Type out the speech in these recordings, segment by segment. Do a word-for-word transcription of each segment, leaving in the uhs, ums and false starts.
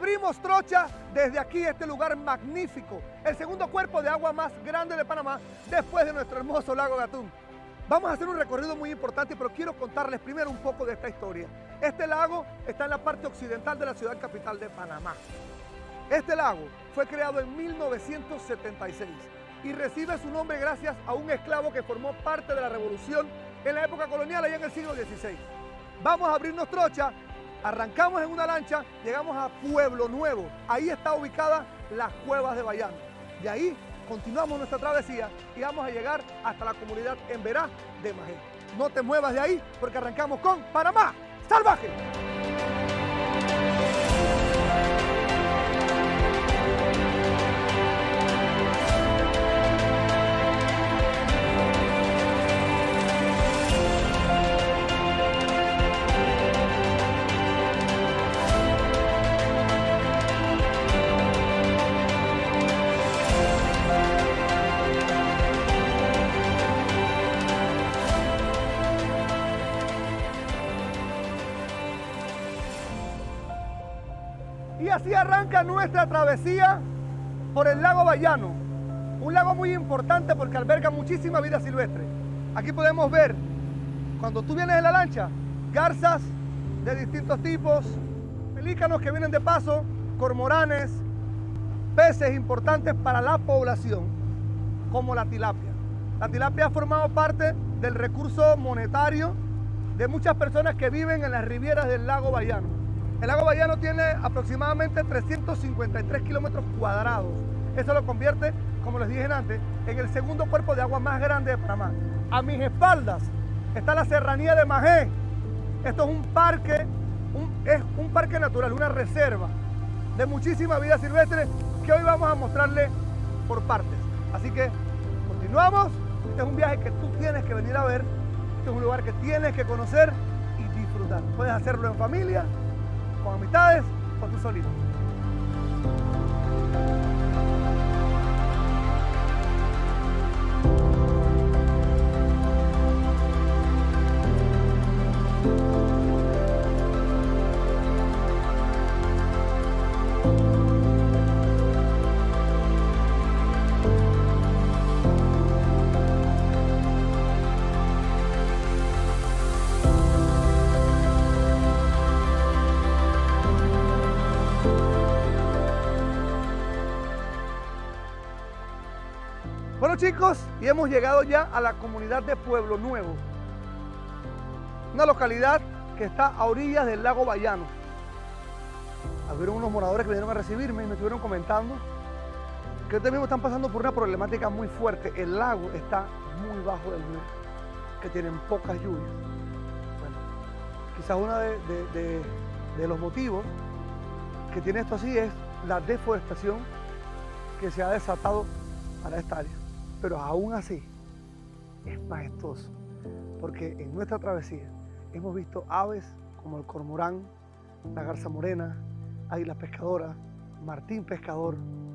Abrimos trocha desde aquí, este lugar magnífico, el segundo cuerpo de agua más grande de Panamá, después de nuestro hermoso lago Gatún. Vamos a hacer un recorrido muy importante, pero quiero contarles primero un poco de esta historia. Este lago está en la parte occidental de la ciudad capital de Panamá. Este lago fue creado en mil novecientos setenta y seis y recibe su nombre gracias a un esclavo que formó parte de la revolución en la época colonial, allá en el siglo dieciséis. Vamos a abrirnos trocha. Arrancamos en una lancha, llegamos a Pueblo Nuevo. Ahí está ubicada las Cuevas de Bayano. De ahí continuamos nuestra travesía y vamos a llegar hasta la comunidad Emberá de Majé. No te muevas de ahí porque arrancamos con Panamá Salvaje. Y así arranca nuestra travesía por el lago Bayano, un lago muy importante porque alberga muchísima vida silvestre. Aquí podemos ver, cuando tú vienes en la lancha, garzas de distintos tipos, pelícanos que vienen de paso, cormoranes, peces importantes para la población, como la tilapia. La tilapia ha formado parte del recurso monetario de muchas personas que viven en las rivieras del lago Bayano. El lago Bayano tiene aproximadamente trescientos cincuenta y tres kilómetros cuadrados. Eso lo convierte, como les dije antes, en el segundo cuerpo de agua más grande de Panamá. A mis espaldas está la serranía de Majé. Esto es un parque, un, es un parque natural, una reserva de muchísima vida silvestre que hoy vamos a mostrarles por partes. Así que continuamos. Este es un viaje que tú tienes que venir a ver. Este es un lugar que tienes que conocer y disfrutar. Puedes hacerlo en familia, con amistades o tú solito. Bueno chicos, y hemos llegado ya a la comunidad de Pueblo Nuevo, una localidad que está a orillas del lago Bayano. Hubieron unos moradores que vinieron a recibirme y me estuvieron comentando que ustedes mismos están pasando por una problemática muy fuerte. El lago está muy bajo del nivel, que tienen pocas lluvias. Bueno, quizás uno de, de, de, de los motivos que tiene esto así es la deforestación que se ha desatado para esta área. Pero aún así es majestuoso, porque en nuestra travesía hemos visto aves como el cormorán, la garza morena, águilas pescadoras, martín pescador.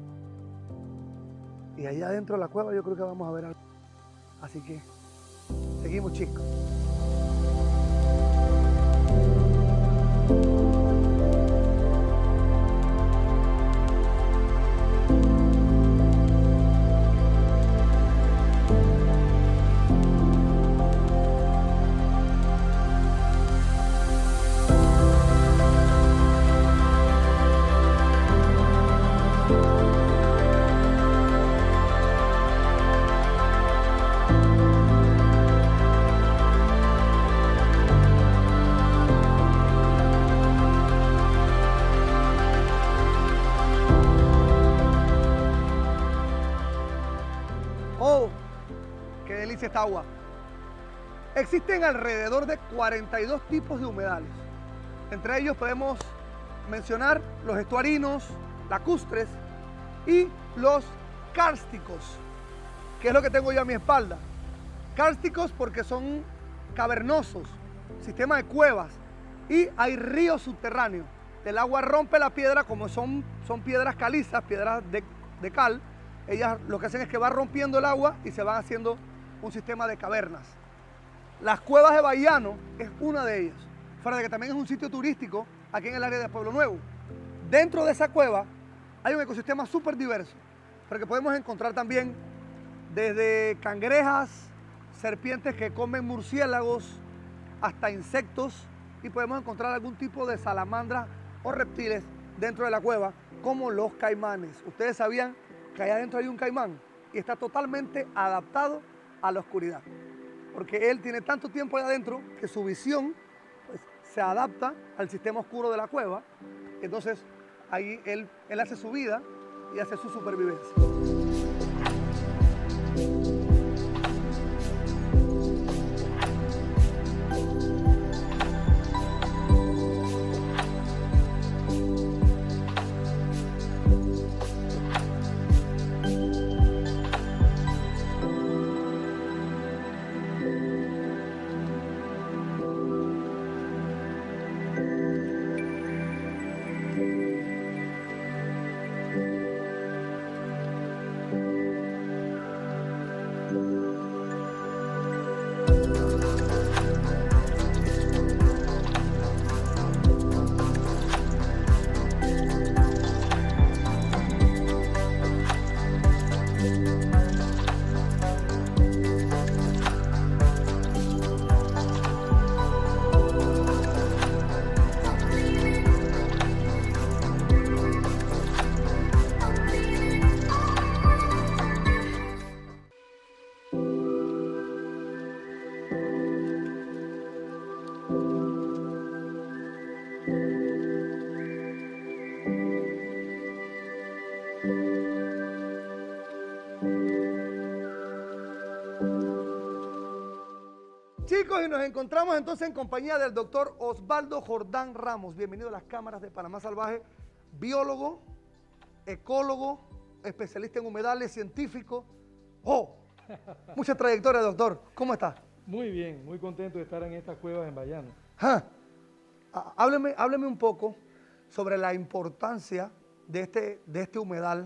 Y allá adentro de la cueva yo creo que vamos a ver algo. Así que seguimos chicos. ¡Oh, qué delicia esta agua! Existen alrededor de cuarenta y dos tipos de humedales. Entre ellos podemos mencionar los estuarinos, lacustres y los kársticos, que es lo que tengo yo a mi espalda. Kársticos porque son cavernosos, sistema de cuevas, y hay ríos subterráneos. El agua rompe la piedra, como son, son piedras calizas, piedras de, de cal. Ellas lo que hacen es que va rompiendo el agua y se van haciendo un sistema de cavernas. Las Cuevas de Bayano es una de ellas. Fuera de que también es un sitio turístico aquí en el área de Pueblo Nuevo. dentro de esa cueva hay un ecosistema súper diverso, porque podemos encontrar también desde cangrejas, serpientes que comen murciélagos, hasta insectos, y podemos encontrar algún tipo de salamandras o reptiles dentro de la cueva, como los caimanes. ¿Ustedes sabían que allá adentro hay un caimán? Y está totalmente adaptado a la oscuridad, porque él tiene tanto tiempo allá adentro que su visión pues, se adapta al sistema oscuro de la cueva. Entonces ahí él, él hace su vida y hace su supervivencia. Chicos, y nos encontramos entonces en compañía del doctor Osvaldo Jordán Ramos. Bienvenido a las cámaras de Panamá Salvaje, biólogo, ecólogo, especialista en humedales, científico. ¡Oh! Mucha trayectoria, doctor. ¿Cómo está? Muy bien, muy contento de estar en estas cuevas en Bayano. Ah, hábleme, hábleme un poco sobre la importancia de este, de este humedal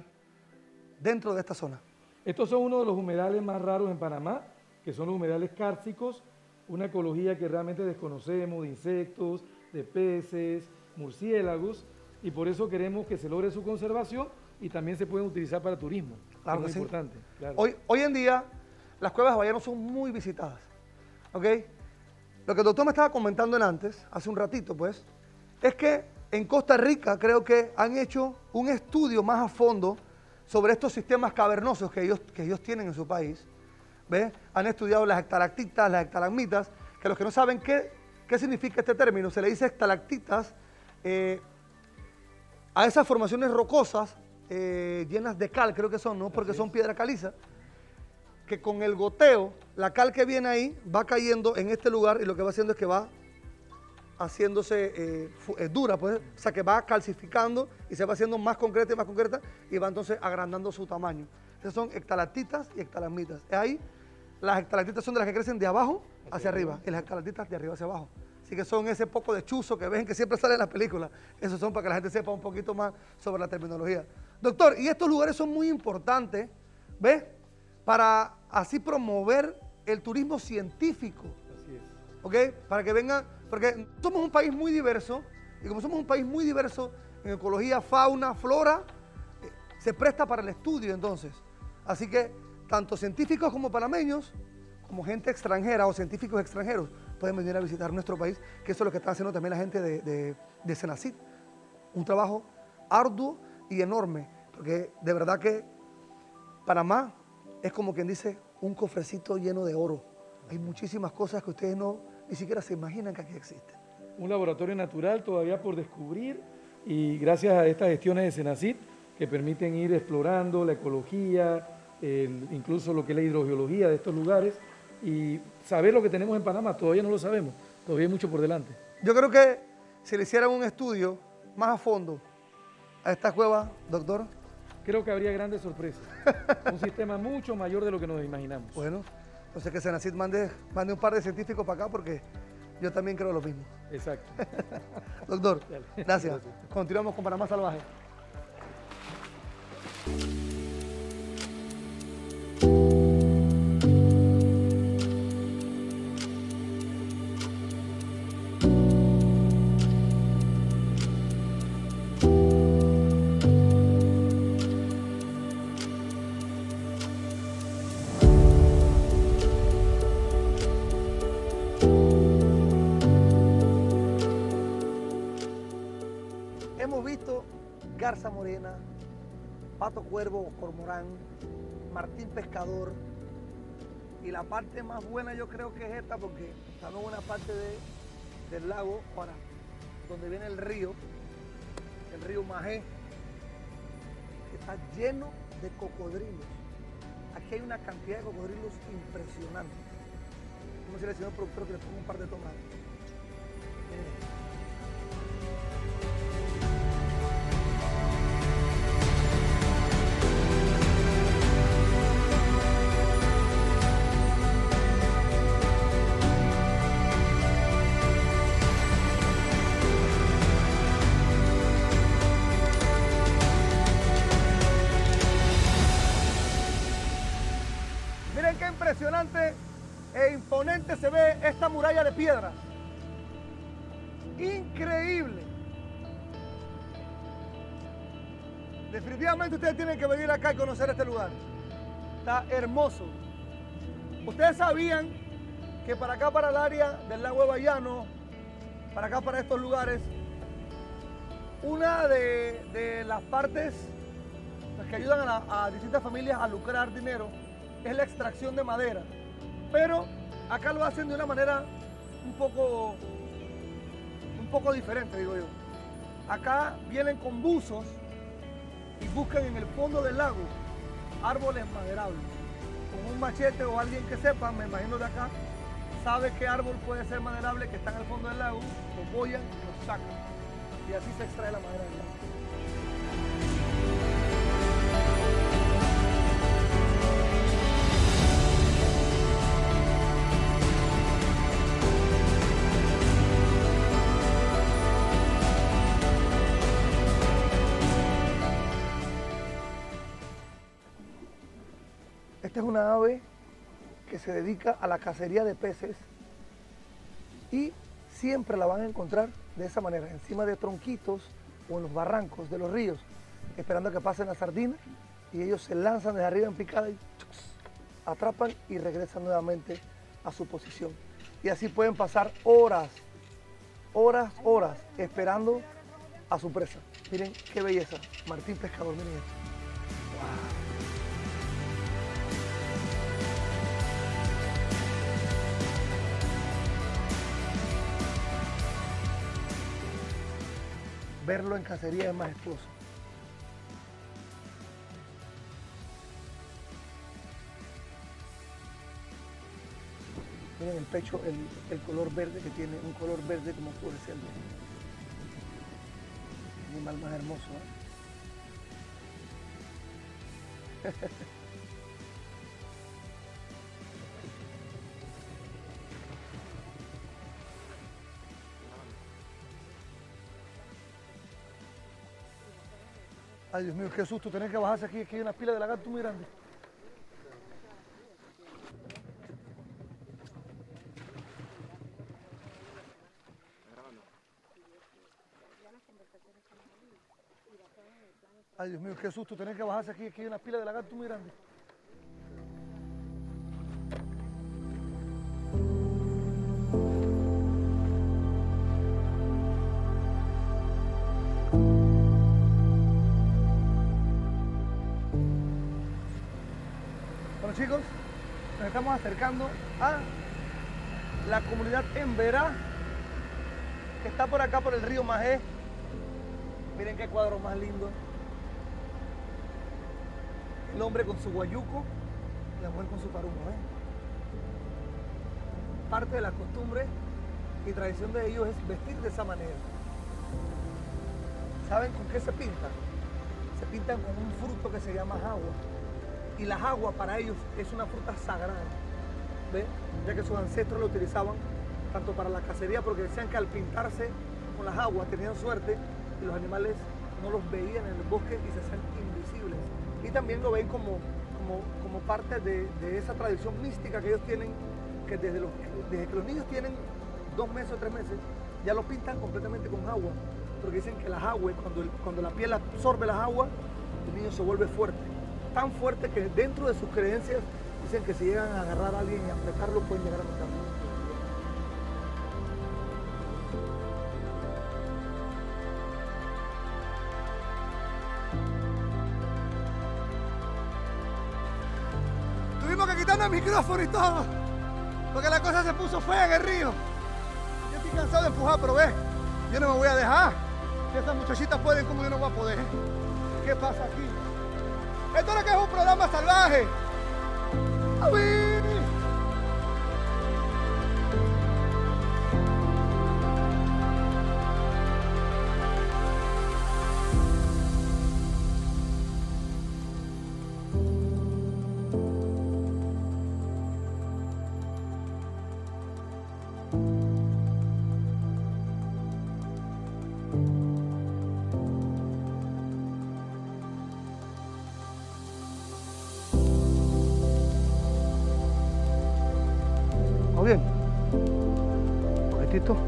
dentro de esta zona. Estos son uno de los humedales más raros en Panamá, que son los humedales cársticos, una ecología que realmente desconocemos, de insectos, de peces, murciélagos, y por eso queremos que se logre su conservación y también se pueden utilizar para turismo. Claro, es muy sí. importante. Claro. Hoy, hoy en día las cuevas de Bayano son muy visitadas, ¿ok? Lo que el doctor me estaba comentando en antes, hace un ratito pues, es que en Costa Rica creo que han hecho un estudio más a fondo sobre estos sistemas cavernosos que ellos, que ellos tienen en su país. ¿Ve? Han estudiado las estalactitas, las estalagmitas, que los que no saben qué, qué significa este término, se le dice estalactitas eh, a esas formaciones rocosas eh, llenas de cal, creo que son, ¿no? Porque son piedra caliza, que con el goteo, la cal que viene ahí va cayendo en este lugar y lo que va haciendo es que va haciéndose eh, eh, dura, pues, o sea que va calcificando y se va haciendo más concreta y más concreta y va entonces agrandando su tamaño. Esas son estalactitas y estalagmitas. Ahí las estalactitas son de las que crecen de abajo hacia arriba y las estalactitas de arriba hacia abajo. Así que son ese poco de chuzo que ven que siempre sale en las películas. Esos son para que la gente sepa un poquito más sobre la terminología. Doctor, y estos lugares son muy importantes, ¿ves? Para así promover el turismo científico. Así es. ¿Ok? Para que vengan, porque somos un país muy diverso y como somos un país muy diverso en ecología, fauna, flora, eh, se presta para el estudio entonces. Así que tanto científicos como panameños, como gente extranjera o científicos extranjeros, pueden venir a visitar nuestro país, que eso es lo que está haciendo también la gente de, de, de Senacid. Un trabajo arduo y enorme, porque de verdad que Panamá es como quien dice un cofrecito lleno de oro. Hay muchísimas cosas que ustedes no, ni siquiera se imaginan que aquí existen. Un laboratorio natural todavía por descubrir y gracias a estas gestiones de Senacid que permiten ir explorando la ecología, el, incluso lo que es la hidrogeología de estos lugares y saber lo que tenemos en Panamá, todavía no lo sabemos, todavía hay mucho por delante. Yo creo que si le hicieran un estudio más a fondo a esta cueva, doctor. Creo que habría grandes sorpresas, un sistema mucho mayor de lo que nos imaginamos. Bueno, entonces que Senacid mande, mande un par de científicos para acá porque yo también creo lo mismo. Exacto. Doctor, Dale. gracias. Gracias. Continuamos con Panamá Salvaje. garza morena, pato cuervo o cormorán, martín pescador. Y la parte más buena yo creo que es esta, porque estamos en una parte de, del lago, para donde viene el río, el río Majé, que está lleno de cocodrilos. Aquí hay una cantidad de cocodrilos impresionante. Vamos a decirle al señor productor que le ponga un par de tomas. Miren. Miren qué impresionante e imponente se ve esta muralla de piedra. Increíble. Definitivamente ustedes tienen que venir acá y conocer este lugar. Está hermoso. Ustedes sabían que para acá, para el área del lago de Bayano, para acá, para estos lugares, una de, de las partes que ayudan a, la, a distintas familias a lucrar dinero es la extracción de madera, pero acá lo hacen de una manera un poco, un poco diferente, digo yo. Acá vienen con buzos y buscan en el fondo del lago árboles maderables. Con un machete o alguien que sepa, me imagino de acá, sabe qué árbol puede ser maderable que está en el fondo del lago, lo bollan y lo sacan. Y así se extrae la madera del lago. Esta es una ave que se dedica a la cacería de peces y siempre la van a encontrar de esa manera, encima de tronquitos o en los barrancos de los ríos, esperando a que pasen las sardinas y ellos se lanzan desde arriba en picada y atrapan y regresan nuevamente a su posición. Y así pueden pasar horas, horas, horas esperando a su presa. Miren qué belleza, martín pescador, miren esto. Wow. Verlo en cacería es majestuoso. Miren el pecho, el, el color verde que tiene, un color verde como fluorescente. El animal más hermoso, ¿eh? Ay, Dios mío, qué susto tener que bajarse aquí, aquí hay una pila de lagarto muy grande. Ay, Dios mío, qué susto tener que bajarse aquí, aquí hay una pila de lagarto muy grande. Bueno, chicos, nos estamos acercando a la comunidad Emberá, que está por acá por el río Majé. Miren qué cuadro más lindo. El hombre con su guayuco y la mujer con su parumo, ¿eh? Parte de la costumbre y tradición de ellos es vestir de esa manera. ¿Saben con qué se pintan? Se pintan con un fruto que se llama agua. Y la agua para ellos es una fruta sagrada, ¿ven? Ya que sus ancestros lo utilizaban tanto para la cacería, porque decían que al pintarse con las aguas tenían suerte y los animales no los veían en el bosque y se hacían invisibles. Y también lo ven como, como, como parte de, de esa tradición mística que ellos tienen, que desde, los, desde que los niños tienen dos meses o tres meses, ya los pintan completamente con agua, porque dicen que las aguas, cuando, el, cuando la piel absorbe las aguas, el niño se vuelve fuerte. Tan fuerte que dentro de sus creencias dicen que si llegan a agarrar a alguien y apretarlo pueden llegar a matarlo. quitando el micrófono y todo. Porque la cosa se puso fea en el río. Yo estoy cansado de empujar, pero ve, yo no me voy a dejar. Si esas muchachitas pueden, ¿cómo yo no voy a poder? ¿Qué pasa aquí? Esto es lo que es un programa salvaje. ¡Uy! Bien, un poquitito.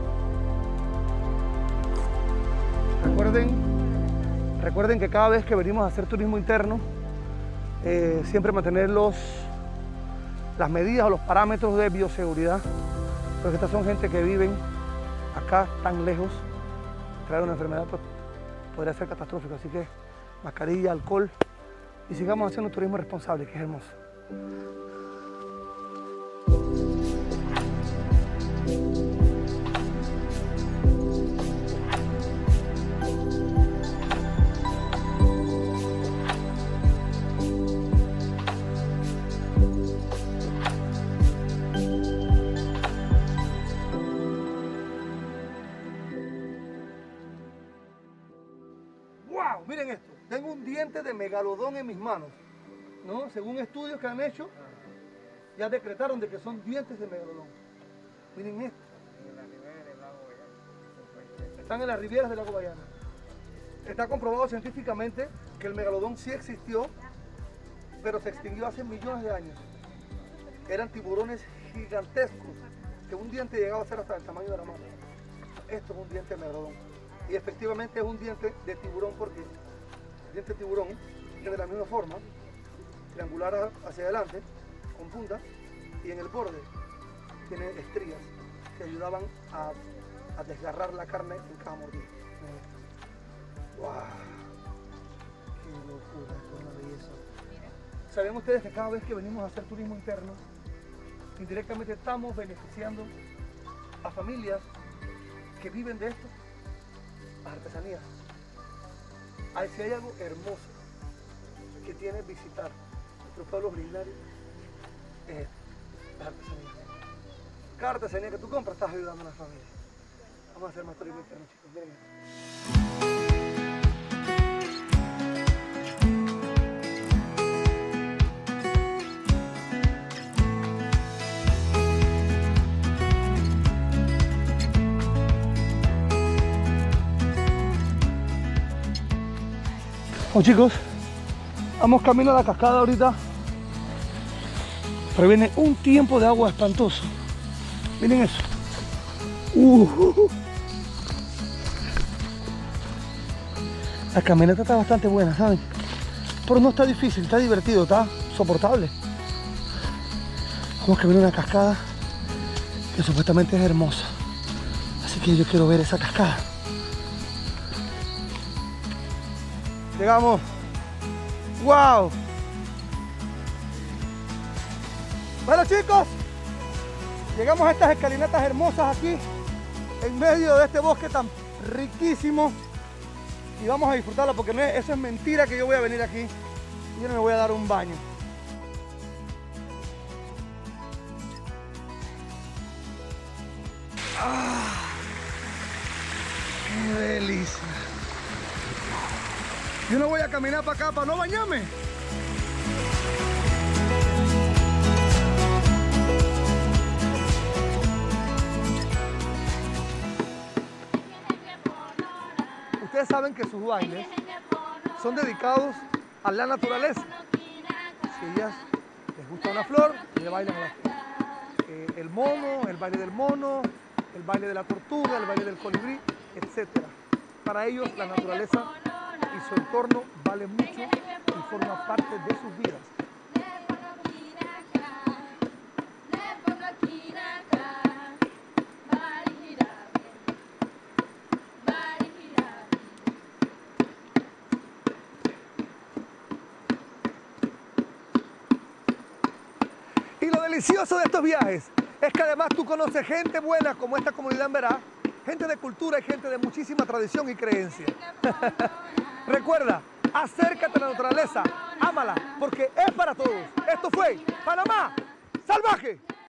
Recuerden, recuerden que cada vez que venimos a hacer turismo interno, eh, siempre mantener los, las medidas o los parámetros de bioseguridad, porque estas son gente que viven acá tan lejos. Traer una enfermedad pues, podría ser catastrófico, así que mascarilla, alcohol y sigamos haciendo turismo responsable, que es hermoso. ¡Wow! Miren esto, tengo un diente de megalodón en mis manos, ¿no? Según estudios que han hecho, ya decretaron de que son dientes de megalodón. Miren esto. Están en las riberas del lago Bayano. Está comprobado científicamente que el megalodón sí existió, pero se extinguió hace millones de años. Eran tiburones gigantescos, que un diente llegaba a ser hasta el tamaño de la mano. Esto es un diente de megalodón. Y efectivamente es un diente de tiburón porque el diente de tiburón es de la misma forma, triangular hacia adelante, con punta, y en el borde tiene estrías que ayudaban a, a desgarrar la carne en cada mordida. ¡Wow! ¡Qué locura! ¡Esto es una belleza! ¿Saben ustedes que cada vez que venimos a hacer turismo interno, indirectamente estamos beneficiando a familias que viven de esto? Las artesanías. Ay, si hay algo hermoso que tiene visitar nuestros pueblos originarios, es las artesanías. Cada artesanía que tú compras estás ayudando a una familia. Vamos a hacer más turismo interno, chicos. Miren esto. Bueno, chicos, vamos camino a la cascada ahorita, pero viene un tiempo de agua espantoso. Miren eso. Uh, la caminata está bastante buena, ¿saben? Pero no está difícil, está divertido, está soportable. Vamos a caminar una cascada que supuestamente es hermosa, así que yo quiero ver esa cascada. Llegamos. ¡Wow! Bueno, chicos, llegamos a estas escalinatas hermosas aquí, en medio de este bosque tan riquísimo. Y vamos a disfrutarla porque no es, eso es mentira que yo voy a venir aquí y yo no me voy a dar un baño. ¡Ah! ¡Qué delicia! Yo no voy a caminar para acá para no bañarme. Ustedes saben que sus bailes son dedicados a la naturaleza. Si a ellas les gusta una flor, ellas bailan a la flor. Eh, el mono, el baile del mono, el baile de la tortuga, el baile del colibrí, etcétera. Para ellos la naturaleza y su entorno vale mucho y forma parte de sus vidas. delicioso de estos viajes es que además tú conoces gente buena como esta comunidad en Verá, gente de cultura y gente de muchísima tradición y creencia. Recuerda, acércate a la naturaleza, ámala, porque es para todos. Esto fue Panamá Salvaje.